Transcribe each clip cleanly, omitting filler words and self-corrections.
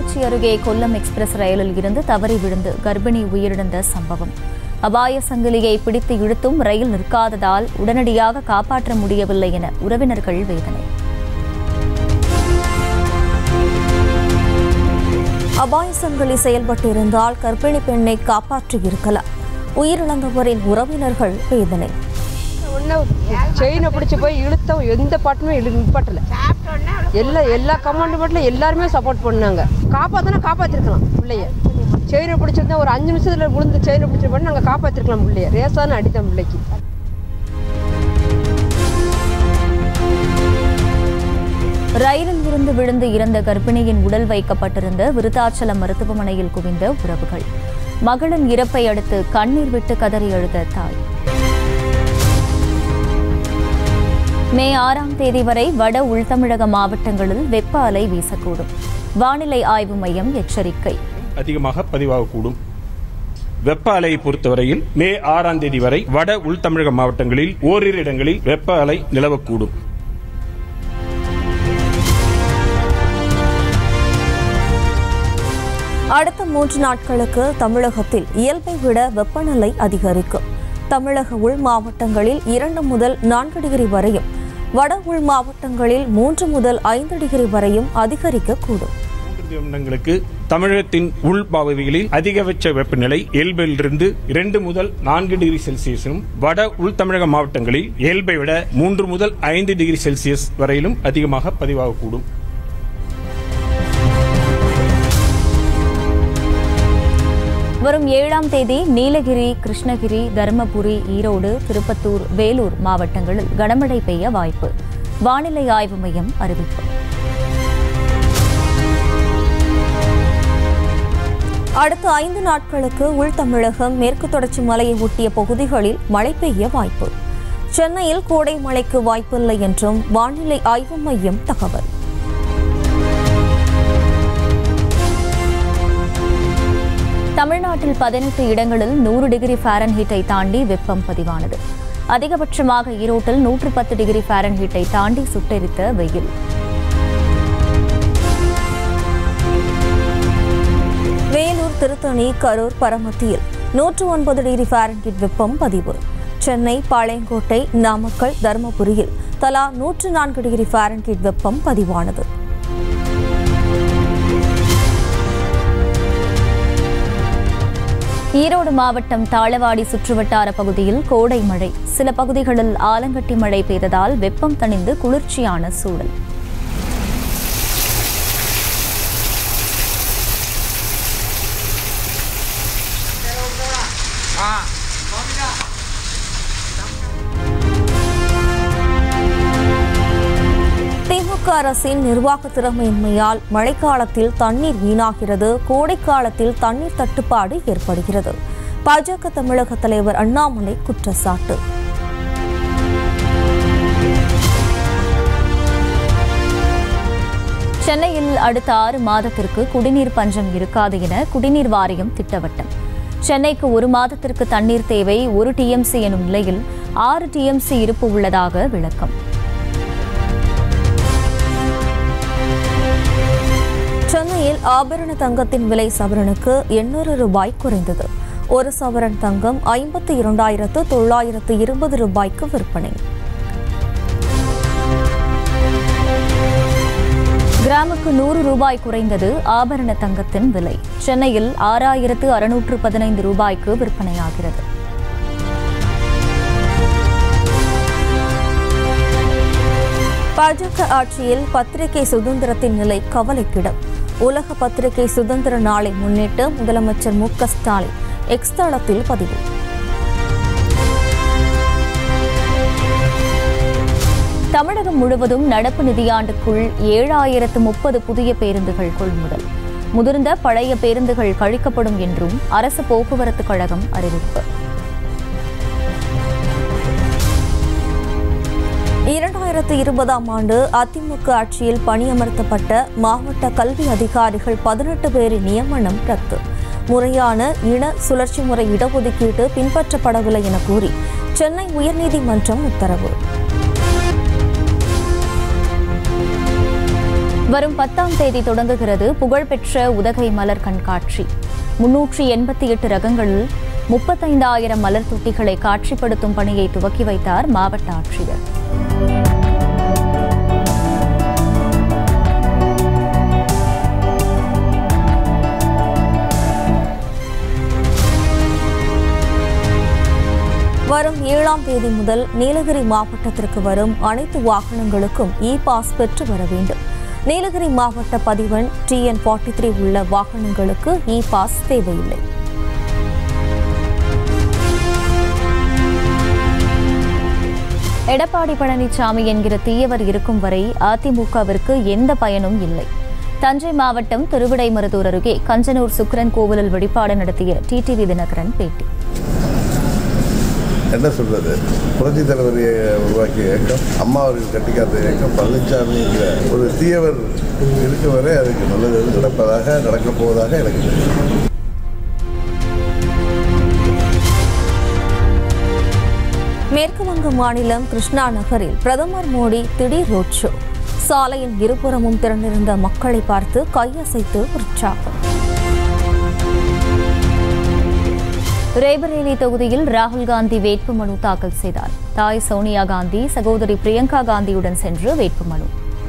கள்ளக்குறிச்சி அருகே கொல்லம் எக்ஸ்பிரஸ் ரயிலில் இருந்து தவறி விழுந்து கர்ப்பிணி உயிரிழந்த சம்பவம். அபாய சங்கிலியை பிடித்து இழுத்தும் ரயில் நிற்காததால் உடனடியாக காப்பாற்ற முடியவில்லை என உறவினர்கள் வேதனை. அபாய சங்கிலி செயல்பட்டிருந்தால் கர்ப்பிணி பெண்ணை காப்பாற்றியிருக்கலாம். உயிரிழந்தவரின் உறவினர்கள் வேதனை. செயினை பிடிச்சி போய் இழுத்த எந்த பாட்டுமே நிப்பாட்டல. எல்லா கமாண்ட்மெண்ட்ல எல்லாருமே சப்போர்ட் பண்ணாங்க. காப்பாற்றிருக்கலாம் பிள்ளைய. செயினை பிடிச்சிருந்தா ஒரு 5 நிமிஷத்துல விழுந்து செயினை பிடிச்சிருப்பா நாங்கள் காப்பாற்றிருக்கலாம் பிள்ளைய. ரேசான அடித்தோம் பிள்ளைக்கு. ரயிலில் இருந்து விழுந்து இறந்த கர்ப்பிணியின் உடல் வைக்கப்பட்டிருந்த விருத்தாச்சலம் மருத்துவமனையில் குவிந்த உறவுகள். மகளின் இறப்பை அடுத்து கண்ணீர் விட்டு கதறி அழுத தாய். மே 6ஆம் தேதி வரை வட உள்தமிழக மாவட்டங்களில் வெப்ப அலை வீசக்கூடும். வானிலை ஆய்வு மையம் எச்சரிக்கை. அதிகமாக பதிவாகக்கூடும். வெப்ப அலையை பொறுத்தவரையில் மே 6ஆம் தேதி வரை வட உள்தமிழக மாவட்டங்களில் ஓரிரு இடங்களில் வெப்ப அலை நிலவக்கூடும். அடுத்த 3 நாட்களுக்கு தமிழகத்தில் இயல்பை விட வெப்பநிலை அதிகரிக்கும். தமிழக உள் மாவட்டங்களில் 2 முதல் 4 டிகிரி வரையும், வட உள் மாவட்டங்களில் 3 முதல் 5 டிகிரி வரையும் அதிகரிக்கக்கூடும். 3 தினங்களுக்கு தமிழகத்தின் உள் பகுதிகளில் அதிகபட்ச வெப்பநிலை இயல்பிலிருந்து 2 முதல் 4 டிகிரி செல்சியஸும், வட உள் தமிழக மாவட்டங்களில் இயல்பை விட 3 முதல் 5 டிகிரி செல்சியஸ் வரையிலும் அதிகமாக பதிவாகக்கூடும். வரும் 7ஆம் தேதி நீலகிரி, கிருஷ்ணகிரி, தருமபுரி, ஈரோடு, திருப்பத்தூர், வேலூர் மாவட்டங்களில் கனமழை பெய்ய வாய்ப்பு. வானிலை ஆய்வு மையம் அறிவிப்பு. அடுத்த 5 நாட்களுக்கு உள் தமிழகம், மேற்கு தொடர்ச்சி மலையை ஒட்டிய பகுதிகளில் மழை பெய்ய வாய்ப்பு. சென்னையில் கோடை மழைக்கு வாய்ப்பில்லை என்றும் வானிலை ஆய்வு மையம் தகவல். தமிழ்நாட்டில் 18 இடங்களில் 100 டிகிரி ஃபாரன்ஹீட்டை தாண்டி வெப்பம் பதிவானது. அதிகபட்சமாக ஈரோட்டில் 110 டிகிரி ஃபாரன்ஹீட்டை தாண்டி சுட்டெரித்த வெயில். வேலூர், திருத்தணி, கரூர், பரமத்தியில் 109 டிகிரி ஃபாரன்ஹீட் வெப்பம் பதிவு. சென்னை, பாளையங்கோட்டை, நாமக்கல், தருமபுரியில் தலா 104 டிகிரி ஃபாரன்ஹீட் வெப்பம் பதிவானது. ஈரோடு மாவட்டம் தாளவாடி சுற்றுவட்டார பகுதியில் கோடை மழை. சில பகுதிகளில் ஆலங்கட்டி மழை பெய்ததால் வெப்பம் தணிந்து குளிர்ச்சியான சூழல். திமுக அரசின் நிர்வாக திறமையின்மையால் மழைக்காலத்தில் தண்ணீர் வீணாகிறது, கோடைக்காலத்தில் தண்ணீர் தட்டுப்பாடு ஏற்படுகிறது. பாஜக தமிழக தலைவர் அண்ணாமலை குற்றச்சாட்டு. சென்னையில் அடுத்த 6 மாதத்திற்கு குடிநீர் பஞ்சம் இருக்காது என குடிநீர் வாரியம் திட்டவட்டம். சென்னைக்கு 1 மாதத்திற்கு தண்ணீர் தேவை 1 TMC எனும் நிலையில் 6 TMC இருப்பு உள்ளதாக விளக்கம். சென்னையில் ஆபரண தங்கத்தின் விலை சவரனுக்கு 800 ரூபாய் குறைந்தது. 1 சவரன் தங்கம் 52,920 ரூபாய்க்கு விற்பனை. கிராமுக்கு 100 ரூபாய் குறைந்தது ஆபரண தங்கத்தின் விலை. சென்னையில் 6,615 ரூபாய்க்கு விற்பனையாகிறது. பாஜக ஆட்சியில் பத்திரிகை சுதந்திரத்தின் நிலை கவலைக்கிடம். உலக பத்திரிகை சுதந்திர நாளை முன்னிட்டு முதலமைச்சர் மு க ஸ்டாலின் எக்ஸ் தளத்தில் பதிவு. தமிழகம் முழுவதும் நடப்பு நிதியாண்டுக்குள் 7,030 புதிய பேருந்துகள் கொள்முதல். முதிர்ந்த பழைய பேருந்துகள் கழிக்கப்படும் என்றும் அரசு போக்குவரத்து கழகம் அறிவிப்பு. 2020ஆம் ஆண்டு அதிமுக ஆட்சியில் பணியமர்த்தப்பட்ட மாவட்ட கல்வி அதிகாரிகள் 18 பேரின் நியமனம் ரத்து. முறையான இன சுழற்சி முறை இடஒதுக்கீடு பின்பற்றப்படவில்லை என கூறி சென்னை உயர்நீதிமன்றம் உத்தரவு. வரும் 10ஆம் தேதி தொடங்குகிறது புகழ்பெற்ற உதகை மலர் கண்காட்சி. 388 ரகங்களில் 35,000 மலர் தொட்டிகளை காட்சிப்படுத்தும் பணியை துவக்கி வைத்தார் மாவட்ட ஆட்சியர். வரும் 7ஆம் தேதி முதல் நீலகிரி மாவட்டத்திற்கு வரும் அனைத்து வாகனங்களுக்கும் இ-பாஸ் பெற்று வர வேண்டும். நீலகிரி மாவட்ட பதிவெண் TN 43 உள்ள வாகனங்களுக்கு இ-பாஸ் தேவையில்லை. எடப்பாடி பழனிசாமி என்கிற தீயவர் இருக்கும் வரை அதிமுகவிற்கு எந்த பயனும் இல்லை. தஞ்சை மாவட்டம் திருவிடைமருதூர் அருகே கஞ்சனூர் சுக்கிரன் கோவிலில் வழிபாடு நடத்திய டிடிவி தினகரன் பேட்டி. என்ன சொல்றது, புரட்சி தலைவரை உருவாக்கிய இயக்கம், அம்மா அவர்கள் கட்டிக்காத்த இயக்கம், பழனிசாமி ஒரு தீயவர் இருக்கும் வரை அதுக்கு நல்லது நடக்கப் போவதாக எனக்கு தெரியும். மேற்கு வங்க மாநிலம் கிருஷ்ணா நகரில் பிரதமர் மோடி திடீர் ரோட் ஷோ. சாலையின் இருபுறமும் திரண்டிருந்த மக்களை பார்த்து கையசைத்து உற்சாகம். ரேபரேலி தொகுதியில் ராகுல் காந்தி வேட்புமனு தாக்கல் செய்தார். தாய் சோனியா காந்தி சகோதரி பிரியங்கா காந்தியுடன் சென்று வேட்புமனு.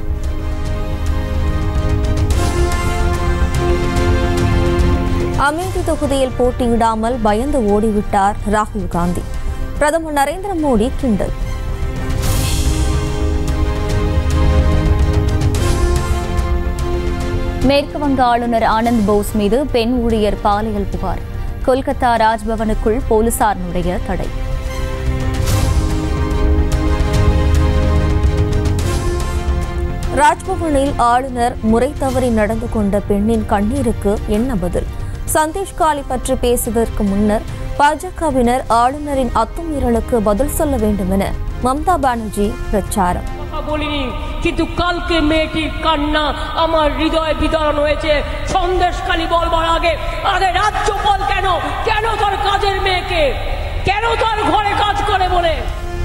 அமேதி தொகுதியில் போட்டியிடாமல் பயந்து ஓடிவிட்டார் ராகுல் காந்தி. பிரதமர் நரேந்திர மோடி கிண்டல். மேற்கு வங்க ஆளுநர் ஆனந்த் போஸ் மீது பெண் ஊழியர் பாலியல் புகார். கொல்கத்தா ராஜ்பவனுக்குள் போலீசார் நுழைய தடை. ராஜ்பவனில் ஆளுநர் முறை தவறி நடந்து கொண்ட பெண்ணின் கண்ணீருக்கு என்ன பதில்? சந்தேஷ் காலி பற்றி பேசுவதற்கு முன்னர் பாஜகவினர் ஆளுநரின் அத்துமீறலுக்கு பதில் சொல்ல வேண்டும் என மம்தா பானர்ஜி பிரச்சாரம். কিন্তু কালকে মেয়েটির কান্না আমার হৃদয়ে বিদারণ হয়েছে। সন্দেশখালী বলবার আগে আগে রাজ্যপাল কেন কেন তার কাজের মেয়েকে কেন তার ঘরে কাজ করে বলে।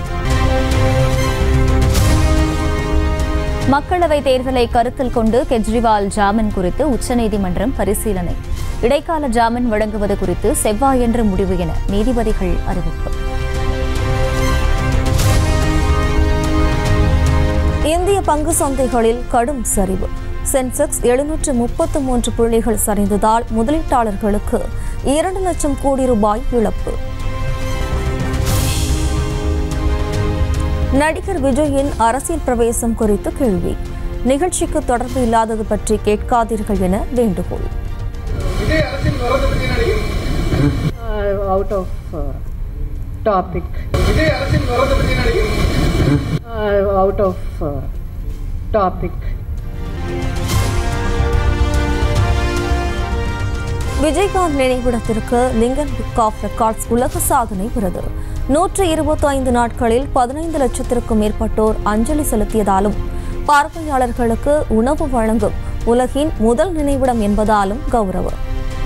மக்களவை தேர்தலை கருத்தில் கொண்டு கெஜ்ரிவால் ஜாமீன் குறித்து உச்சநீதிமன்றம் பரிசீலனை. இடைக்கால ஜாமீன் வழங்குவது குறித்து செவ்வாயன்று முடிவு என நீதிபதிகள் அறிவிப்பு. இந்திய பங்கு சந்தைகளில் கடும் சரிவு. சென்செக்ஸ் 733 புள்ளிகள் சரிந்ததால் முதலீட்டாளர்களுக்கு 2 லட்சம் கோடி ரூபாய் இழப்பு. நடிகர் விஜயின் அரசியல் பிரவேசம் குறித்து கேள்வி. நிகழ்ச்சிக்கு தொடர்பு இல்லாதது பற்றி கேட்காதீர்கள் என வேண்டுகோள். விஜயகாந்த் நினைவிடத்திற்கு லிங்கன் புக் ஆஃப் ரெக்கார்ட்ஸ் உலக சாதனை விருது. 125 நாட்களில் 15 லட்சத்திற்கும் மேற்பட்டோர் அஞ்சலி செலுத்தியதாலும் பார்வையாளர்களுக்கு உணவு வழங்கும் உலகின் முதல் நினைவிடம் என்பதாலும் கௌரவம்.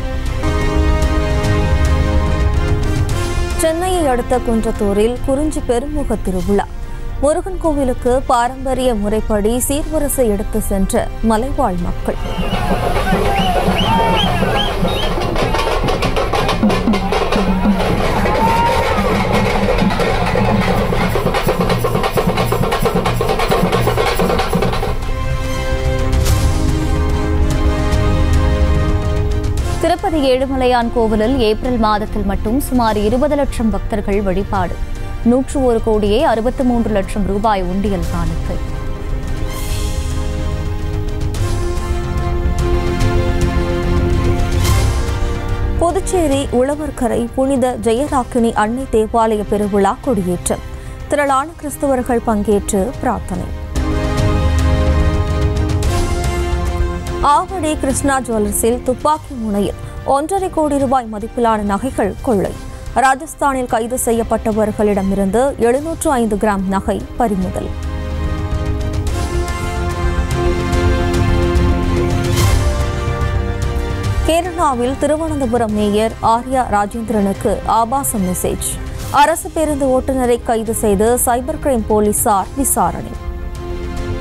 சென்னையை அடுத்த குன்றத்தூரில் குறிஞ்சி பெருமுக திருவிழா. முருகன் கோவிலுக்கு பாரம்பரிய முறைப்படி சீர்வரிசை எடுத்து சென்ற மலைவாழ் மக்கள். திருப்பதி ஏழுமலையான் கோவிலில் ஏப்ரல் மாதத்தில் மட்டும் சுமார் 20 லட்சம் பக்தர்கள் வழிபாடு. 101 கோடியே 63 லட்சம் ரூபாய் உண்டியல் காணிக்கை. புதுச்சேரி உழவர்கரை புனித ஜெயராக்கினி அன்னை தேவாலய பெருவிழா கொடியேற்றம். திரளான கிறிஸ்தவர்கள் பங்கேற்று பிரார்த்தனை. ஆவடி கிருஷ்ணா ஜுவல்லர்ஸில் துப்பாக்கி முனையில் 1.5 கோடி ரூபாய் மதிப்பிலான நகைகள் கொள்ளை. ராஜஸ்தானில் கைது செய்யப்பட்டவர்களிடமிருந்து 705 கிராம் நகை பறிமுதல். கேரளாவில் திருவனந்தபுரம் மேயர் ஆர்யா ராஜேந்திரனுக்கு ஆபாச மெசேஜ். அரசு பேருந்து ஓட்டுநரை கைது செய்து சைபர் கிரைம் போலீசார் விசாரணை.